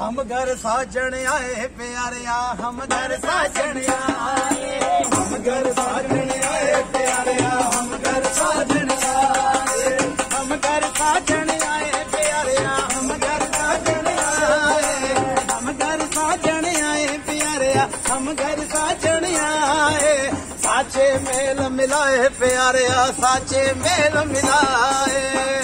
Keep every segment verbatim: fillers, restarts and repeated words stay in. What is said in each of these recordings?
हम घर साजन आए प्यारिया, हम घर साजन आए, हम घर साजन आए प्यारिया, हम घर साजन आए, हम घर साजन आए प्यारिया, हम घर साजन आए, हम घर साजन आए प्यारिया, हम घर साजन आए। साचे मेल मिलाए प्यारिया, साचे मेल मिलाए,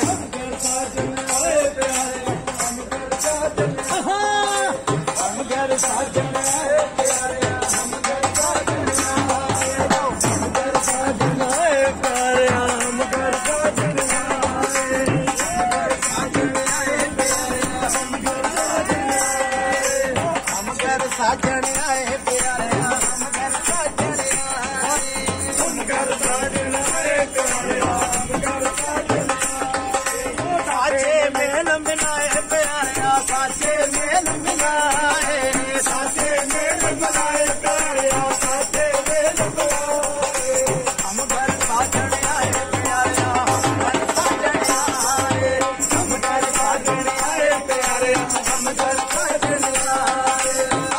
साजन आए प्यारिया, हम घर साजन आए, हम घर साजन आए प्यारिया, हम घर साजन आए, हम घर साजन आए प्यारिया, हम घर साजन आए, हम घर साजन आए प्यारिया, हम घर साजन आए, हम घर साजन आए प्यारिया, हम घर साजन आए। साचे मेल मिलाए प्यारिया, साचे मेल मिलाए, साचे मेल मिलाए प्यारिया, साचे मेल मिलाए, हम घर साजन आए प्यारिया, हम घर साजन आए, हम घर साजन आए प्यारिया, हम घर साजन आए।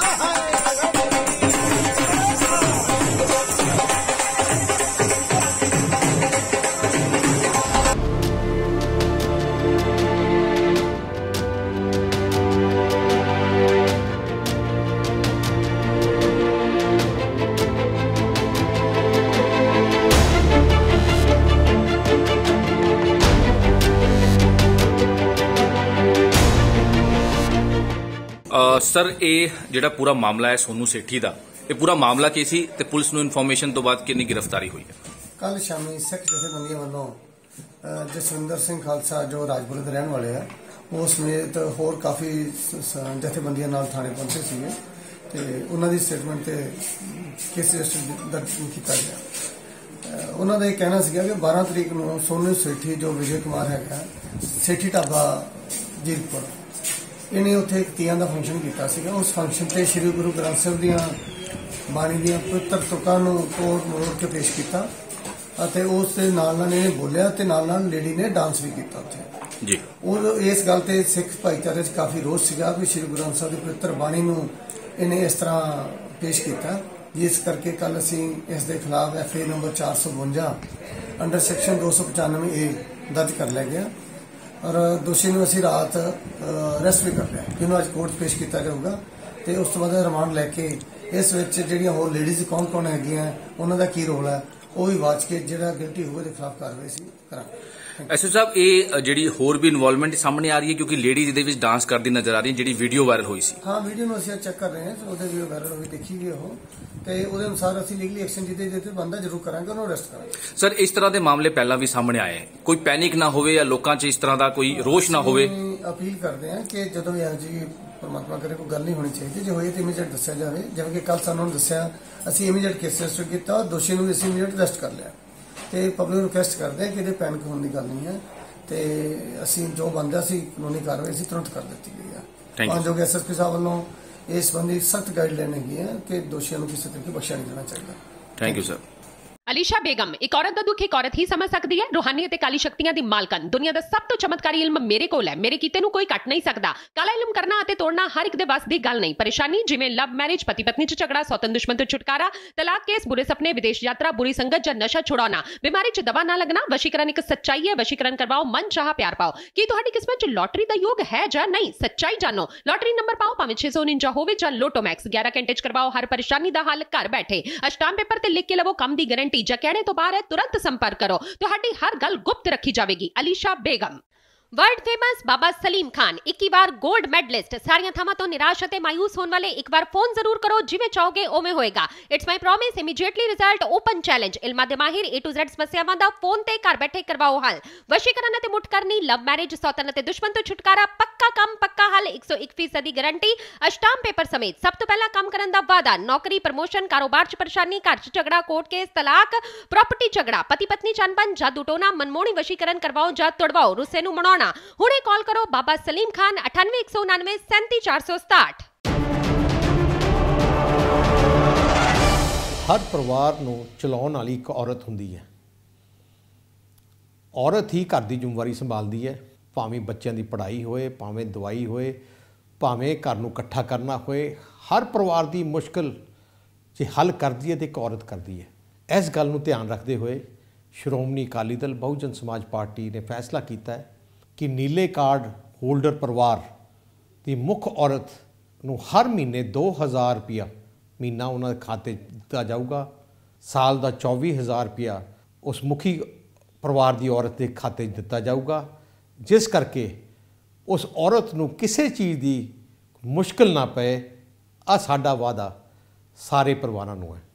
सर ये जिहड़ा पूरा मामला है सोनू सेठी का, ये पूरा मामला की सी ते पुलिस नूं इन्फॉर्मेशन तो बाद कितनी गिरफ्तारी हुई है? कल शामी सिख जथेबंदियों वालों जसविंदर सिंह खालसा जो राजपुरे के रहने वाले हैं वो समेत होर काफ़ी जथेबंदियों नाल थाने पहुंचे सीगे ते उन्हां दी स्टेटमेंट ते केस रजिस्टर दर्ज किया गया। उन्हां दा कहना सीगा कि बारह तरीक नूं सोनू सेठी जो विजय कुमार है सेठी ढाबा जीरपुर इन्हें उत्थे एक तीयां का फंक्शन किया सीगा। उस फंक्शन से श्री गुरु ग्रंथ साहिब दियां बाणी दियां पवित्र तुकां नूं तोड़ मरोड़ के पेश किया ਅਤੇ ਉਸ ਦੇ ਨਾਲ ਨਾਲ ਇਹਨੇ ਬੋਲਿਆ ਤੇ ਨਾਲ ਨਾਲ ਲੇਡੀ ਨੇ ਡਾਂਸ ਵੀ ਕੀਤਾ ਉੱਥੇ ਜੀ। ਉਹ ਇਸ ਗੱਲ ਤੇ ਸਿੱਖ ਭਾਈਚਾਰੇ 'ਚ ਕਾਫੀ ਰੋਸ ਸੀਗਾ ਵੀ ਸ਼੍ਰੀ ਗੁਰੂ ਗ੍ਰੰਥ ਸਾਹਿਬ ਦੀ ਪਵਿੱਤਰ ਬਾਣੀ ਨੂੰ ਇਹਨੇ ਇਸ ਤਰ੍ਹਾਂ ਪੇਸ਼ ਕੀਤਾ, ਜਿਸ ਕਰਕੇ ਕੱਲ ਅਸੀਂ ਇਸ ਦੇ ਖਿਲਾਫ ਐਫ ਏ ਨੰਬਰ ਚਾਰ ਸੌ ਬਵੰਜਾ ਅੰਡਰ ਸੈਕਸ਼ਨ ਦੋ ਸੌ ਪਚਾਨਵੇਂ ਏ ਦਰਜ ਕਰ ਲਿਆ ਗਿਆ ਔਰ ਦੋਸ਼ੀ ਨੂੰ ਅਸੀਂ ਰਾਤ ਅਰੈਸਟ ਵੀ ਕਰ ਲਿਆ, ਜਿਹਨੂੰ ਅੱਜ ਕੋਰਟ ਪੇਸ਼ ਕੀਤਾ ਜਾਊਗਾ ਤੇ ਉਸ ਤੋਂ ਬਾਅਦ ਰਿਮਾਂਡ ਲੈ ਕੇ ਇਸ ਵਿੱਚ ਜਿਹੜੀਆਂ ਹੋਰ ਲੇਡੀਜ਼ ਕੌਣ ਕੌਣ ਹੈਗੀਆਂ ਉਹਨਾਂ ਦਾ ਕੀ ਰੋਲ ਹੈ ਉਹ ਵੀ ਵਾਚ ਕੇ ਜਿਹੜਾ ਗਿਲਟੀ ਹੋਵੇ ਦੇ ਖਿਲਾਫ ਕਾਰਵਾਈ ਸੀ ਕਰਾਂਗੇ। ਐਸ ਓ ਸਾਹਿਬ ਇਹ ਜਿਹੜੀ ਹੋਰ ਵੀ ਇਨਵੋਲਵਮੈਂਟ ਸਾਹਮਣੇ ਆ ਰਹੀ ਹੈ ਕਿਉਂਕਿ ਲੇਡੀਜ਼ ਇਹਦੇ ਵਿੱਚ ਡਾਂਸ ਕਰਦੀ ਨਜ਼ਰ ਆ ਰਹੀ ਜਿਹੜੀ ਵੀਡੀਓ ਵਾਇਰਲ ਹੋਈ ਸੀ। ਹਾਂ ਵੀਡੀਓ ਨੂੰ ਅਸੀਂ ਚੈੱਕ ਕਰ ਰਹੇ ਹਾਂ, ਉਹਦੇ ਵੀਡੀਓ ਵਾਇਰਲ ਹੋਈ ਦੇਖੀ ਗਈ ਉਹ ਤੇ ਉਹਦੇ ਅਨੁਸਾਰ ਅਸੀਂ ਲੀਗਲੀ ਐਕਸ਼ਨ ਜਿਹਦੇ ਜਿਹਦੇ ਬੰਦਾ ਜ਼ਰੂਰ ਕਰਾਂਗੇ, ਉਹਨੂੰ ਅਰੈਸਟ ਕਰਾਂਗੇ। ਸਰ ਇਸ ਤਰ੍ਹਾਂ ਦੇ ਮਾਮਲੇ ਪਹਿਲਾਂ ਵੀ ਸਾਹਮਣੇ ਆਏ ਹੈ, ਕੋਈ ਪੈਨਿਕ ਨਾ ਹੋਵੇ ਜਾਂ ਲੋਕਾਂ 'ਚ ਇਸ ਤਰ੍ਹਾਂ ਦਾ ਕੋਈ ਰੋਸ਼ ਨਾ ਹੋਵੇ। ਅਪੀਲ ਕਰਦੇ ਹਾਂ ਕਿ ਜਦੋਂ ਵੀ ਇਹੋ ਜਿਹੀ ਪਰਮਾਤਮਾ ਕਰੇ ਕੋਈ ਗੱਲ ਨਹੀਂ ਹੋਣੀ ਚਾਹੀਦੀ, ਜੇ ਹੋਈ ਤਾਂ ਇਮੀਡੀਏਟ ਦੱਸਿਆ ਜਾਵੇ, ਜਿਵੇਂ ਕਿ ਕੱਲ ਸਾਨੂੰ ਦੱਸਿਆ ਅਸੀਂ ਇਮੀਡੀਏਟ ਕੇਸ ਰਜਿਸਟਰ ਕੀਤਾ, ਦੋਸ਼ੀ ਨੂੰ ਵੀ ਅਸੀਂ ਇਮੀਡੀਏਟ ਅਰੈਸਟ ਕਰ ਲਿਆ ਤੇ ਪਬਲਿਕ ਨੂੰ ਰਿਕੁਐਸਟ ਕਰਦੇ ਹਾਂ ਕਿ ਇਹਦੇ ਪੈਨਿਕ ਹੋਣ ਦੀ ਗੱਲ ਨਹੀਂ ਹੈ ਤੇ ਅਸੀਂ ਜੋ ਬਣਦਾ ਸੀ ਕਾਨੂੰਨੀ ਕਾਰਵਾਈ ਅਸੀਂ ਤੁਰੰਤ ਕਰ ਦਿੱਤੀ ਗਈ ਹੈ। ਮਾਨਯੋਗ ਐਸ ਐਸ ਪੀ ਸਾਹਿਬ ਵੱਲੋਂ ਇਸ ਸੰਬੰਧੀ ਸਖਤ गाइडलाइन ਹੈਗੀ ਹੈ ਕਿ ਦੋਸ਼ੀਆਂ ਨੂੰ ਕਿਸੇ ਤਰੀਕੇ ਬਖਸ਼ਿਆ ਨਹੀਂ ਜਾਣਾ ਚਾਹੀਦਾ। Thank you sir. Alisha Begum ਇੱਕ ਔਰਤ ਦਾ ਦੁੱਖ ਇੱਕ ਔਰਤ ਹੀ ਸਮਝ ਸਕਦੀ ਹੈ। ਰੂਹਾਨੀ ਅਤੇ ਕਾਲੀ ਸ਼ਕਤੀਆਂ ਦੀ ਮਾਲਕਨ, ਦੁਨੀਆ ਦਾ ਸਭ ਤੋਂ ਚਮਤਕਾਰੀ ਇਲਮ ਮੇਰੇ ਕੋਲ ਹੈ, ਮੇਰੇ ਕੀਤੇ ਨੂੰ ਕੋਈ ਕੱਟ ਨਹੀਂ ਸਕਦਾ। ਕਾਲਾ ਇਲਮ ਕਰਨਾ ਅਤੇ ਤੋੜਨਾ ਹਰ ਇੱਕ ਦੇ ਵੱਸ ਦੀ ਗੱਲ ਨਹੀਂ। ਪਰੇਸ਼ਾਨੀ ਜਿਵੇਂ ਲਵ ਮੈਰਿਜ, ਪਤੀ ਪਤਨੀ ਚ ਝਗੜਾ, ਸੌਤਨ ਦੁਸ਼ਮਣ ਤੋਂ ਛੁਟਕਾਰਾ, ਤਲਾਕ ਕੇਸ, ਬੁਰੇ ਸੁਪਨੇ, ਵਿਦੇਸ਼ ਯਾਤਰਾ, ਬੁਰੀ ਸੰਗਤ ਜਾਂ ਨਸ਼ਾ ਛੁਡਾਉਣਾ, ਬਿਮਾਰੀ ਚ ਦਵਾ ਨਾ ਲੱਗਣਾ। ਵਸ਼ੀਕਰਨ ਇੱਕ ਸੱਚਾਈ ਹੈ, ਵਸ਼ੀਕਰਨ ਕਰਵਾਓ, ਮਨ ਚਾਹਾ ਪਿਆਰ ਪਾਓ। ਕੀ ਤੁਹਾਡੀ ਕਿਸਮਤ ਚ ਲੋਟਰੀ ਦਾ ਯੋਗ ਹੈ ਜਾਂ ਨਹੀਂ? ਸੱਚਾਈ ਜਾਣੋ। ਲੋਟਰੀ ਨੰਬਰ ਪਾਓ, ਭਾਵੇਂ ਛੇ ਸੌ ਉਨੰਜਾ ਹੋਵੇ ਜਾਂ ਲੋਟੋ ਮੈਕਸ। ਗਿਆਰਾਂ ਘੰਟੇ ਚ ਕਰਵਾਓ ਹਰ ਪਰੇਸ਼ਾਨੀ ਦਾ ਹੱਲ ਘਰ ਬੈਠੇ। ਅਸ਼ਟਾਮ ਪੇਪਰ ਤੇ ਲਿਖ ਕੇ ਲਵੋ ਕੰਮ ਦੀ ਗਾਰੰਟੀ। ਜਾਂ ਕਹਿਣੇ ਤੋਂ ਬਾਹਰ है तुरंत संपर्क करो, ਤੁਹਾਡੀ ਹਰ ਗੱਲ ਗੁਪਤ ਰੱਖੀ ਜਾਵੇਗੀ। ਅਲੀਸ਼ਾ ਬੇਗਮ। वर्ल्ड फेमस बाबा सलीम खान इक्की बार गोल्ड मेडलिस्ट। सारियां थावां तो निराश ते मायूस होने वाले एक बार फोन जरूर करो, जिवें चाहोगे उवें होएगा। It's my promise, immediately result, open challenge. इल्मां दे माहिर ए टू ज़ेड समस्यावां दा फोन ते घर बैठे करवाओ हल। वशीकरण ते मुठ करनी, लव मैरिज, सौतन ते दुश्मन तो छुटकारा, पक्का काम पक्का हल, एक सौ एक फीसदी गारंटी, अष्टाम पेपर समेत। सब तो पहला काम करन दा वादा, नौकरी, प्रमोशन, कारोबार च परेशानी, घर च झगड़ा, कोर्ट केस, तलाक, प्रॉपर्टी झगड़ा, पति पत्नी च अनबन, जादू टोना, मनमोहनी वशीकरण करवाओ जां तुड़वाओ, रुस्से नूं मनाउणा। हुणे कॉल करो बाबा सलीम खान अठानवे एक सौ उनानवे सैंती चार सौ सताहठ। हर परिवार नूं चलाउण वाली एक औरत हुंदी है। औरत ही घर की जिम्मेवारी संभालती है, भावें बच्चों की पढ़ाई होए, भावें दवाई होए, ਭਾਵੇਂ ਘਰ ਨੂੰ ਇਕੱਠਾ ਕਰਨਾ ਹੋਏ ਹਰ ਪਰਿਵਾਰ ਦੀ ਮੁਸ਼ਕਿਲ ਜੇ ਹੱਲ ਕਰਦੀ ਹੈ ਤੇ ਇੱਕ ਔਰਤ ਕਰਦੀ ਹੈ। ਇਸ ਗੱਲ ਨੂੰ ਧਿਆਨ ਰੱਖਦੇ ਹੋਏ ਸ਼੍ਰੋਮਣੀ ਅਕਾਲੀ ਦਲ ਬਹੁਜਨ ਸਮਾਜ ਪਾਰਟੀ ਨੇ ਫੈਸਲਾ ਕੀਤਾ ਹੈ ਕਿ ਨੀਲੇ ਕਾਰਡ ਹੋਲਡਰ ਪਰਿਵਾਰ ਦੀ ਮੁੱਖ ਔਰਤ ਨੂੰ ਹਰ ਮਹੀਨੇ ਦੋ ਹਜ਼ਾਰ ਰੁਪਇਆ ਮਹੀਨਾ ਉਹਨਾਂ ਦੇ ਖਾਤੇ 'ਚ ਦਿੱਤਾ ਜਾਊਗਾ। ਸਾਲ ਦਾ ਚੌਵੀ ਹਜ਼ਾਰ ਰੁਪਇਆ ਉਸ ਮੁਖੀ ਪਰਿਵਾਰ ਦੀ ਔਰਤ ਦੇ ਖਾਤੇ 'ਚ ਦਿੱਤਾ ਜਾਊਗਾ, ਜਿਸ ਕਰਕੇ ਉਸ ਔਰਤ ਨੂੰ ਕਿਸੇ ਚੀਜ਼ ਦੀ ਮੁਸ਼ਕਿਲ ਨਾ ਪਏ। ਆ ਸਾਡਾ ਵਾਅਦਾ ਸਾਰੇ ਪਰਿਵਾਰਾਂ ਨੂੰ ਹੈ।